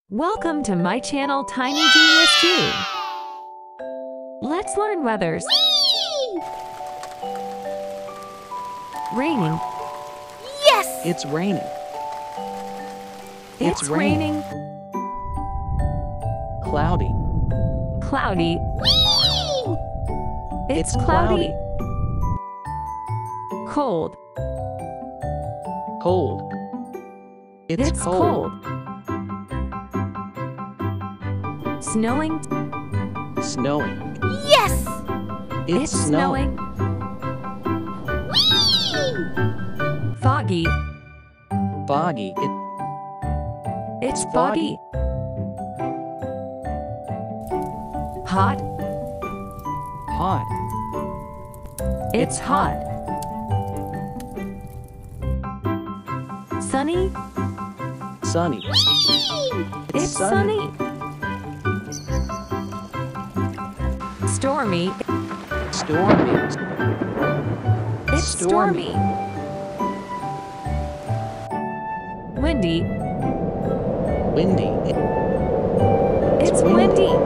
Welcome to my channel Tiny Genius 2. Let's learn weathers. Raining. Yes! It's raining. It's raining. Cloudy. Cloudy. It's It's cloudy. Cold. Cold. It's cold. Snowing. Snowing. Yes! It's snowing. Foggy. Foggy. It's foggy. Hot. Hot. It's hot. Sunny. Sunny. It's sunny. Stormy. Stormy. It's stormy. Windy. Windy. It's windy.